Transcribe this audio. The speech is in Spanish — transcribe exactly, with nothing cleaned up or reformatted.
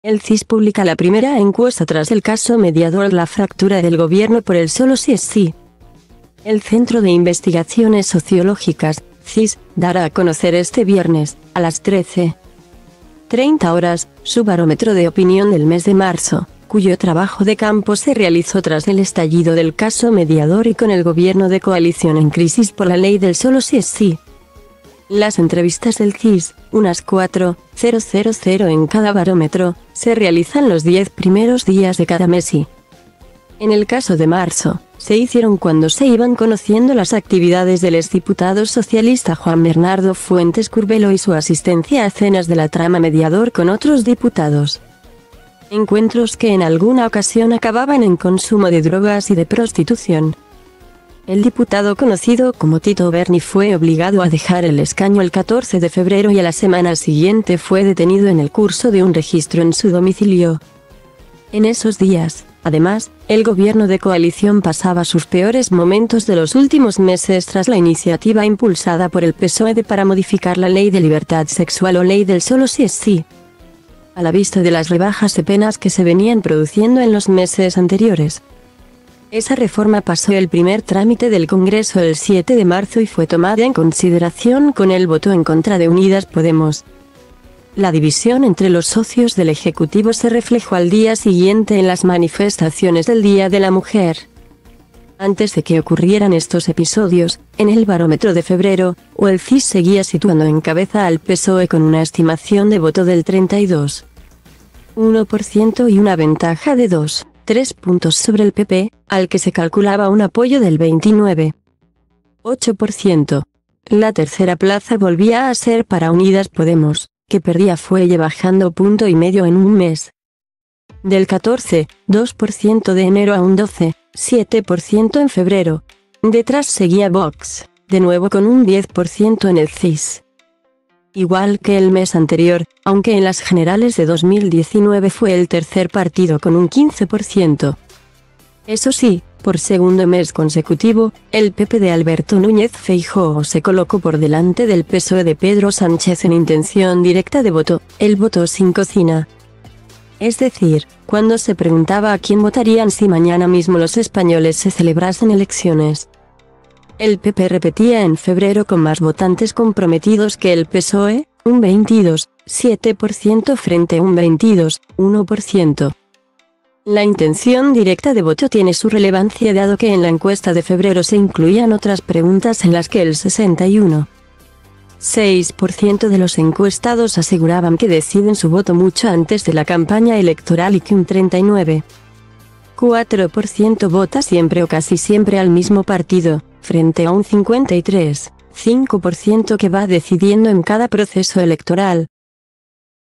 El C I S publica la primera encuesta tras el caso mediador La fractura del gobierno por el solo sí es sí. El Centro de Investigaciones Sociológicas, C I S, dará a conocer este viernes, a las trece treinta horas, su barómetro de opinión del mes de marzo, cuyo trabajo de campo se realizó tras el estallido del caso mediador y con el gobierno de coalición en crisis por la ley del solo sí es sí. Las entrevistas del C I S, unas cuatro mil en cada barómetro, se realizan los diez primeros días de cada mes y, en el caso de marzo, se hicieron cuando se iban conociendo las actividades del exdiputado socialista Juan Bernardo Fuentes Curbelo y su asistencia a cenas de la trama mediador con otros diputados. Encuentros que en alguna ocasión acababan en consumo de drogas y de prostitución. El diputado conocido como Tito Berni fue obligado a dejar el escaño el catorce de febrero y a la semana siguiente fue detenido en el curso de un registro en su domicilio. En esos días, además, el gobierno de coalición pasaba sus peores momentos de los últimos meses tras la iniciativa impulsada por el P S O E de para modificar la ley de libertad sexual o ley del solo sí es sí. A la vista de las rebajas de penas que se venían produciendo en los meses anteriores, esa reforma pasó el primer trámite del Congreso el siete de marzo y fue tomada en consideración con el voto en contra de Unidas Podemos. La división entre los socios del Ejecutivo se reflejó al día siguiente en las manifestaciones del Día de la Mujer. Antes de que ocurrieran estos episodios, en el barómetro de febrero, o el C I S seguía situando en cabeza al P S O E con una estimación de voto del treinta y dos coma uno por ciento y una ventaja de dos coma tres puntos sobre el P P, al que se calculaba un apoyo del veintinueve coma ocho por ciento. La tercera plaza volvía a ser para Unidas Podemos, que perdía fuelle bajando punto y medio en un mes. Del catorce coma dos por ciento de enero a un doce coma siete por ciento en febrero. Detrás seguía Vox, de nuevo con un diez por ciento en el C I S. Igual que el mes anterior, aunque en las generales de dos mil diecinueve fue el tercer partido con un quince por ciento. Eso sí, por segundo mes consecutivo, el P P de Alberto Núñez Feijóo se colocó por delante del P S O E de Pedro Sánchez en intención directa de voto, el voto sin cocina. Es decir, cuando se preguntaba a quién votarían si mañana mismo los españoles se celebrasen elecciones, el P P repetía en febrero con más votantes comprometidos que el P S O E, un veintidós coma siete por ciento frente a un veintidós coma uno por ciento. La intención directa de voto tiene su relevancia dado que en la encuesta de febrero se incluían otras preguntas en las que el sesenta y uno coma seis por ciento de los encuestados aseguraban que deciden su voto mucho antes de la campaña electoral y que un treinta y nueve coma cuatro por ciento vota siempre o casi siempre al mismo partido, frente a un cincuenta y tres coma cinco por ciento que va decidiendo en cada proceso electoral.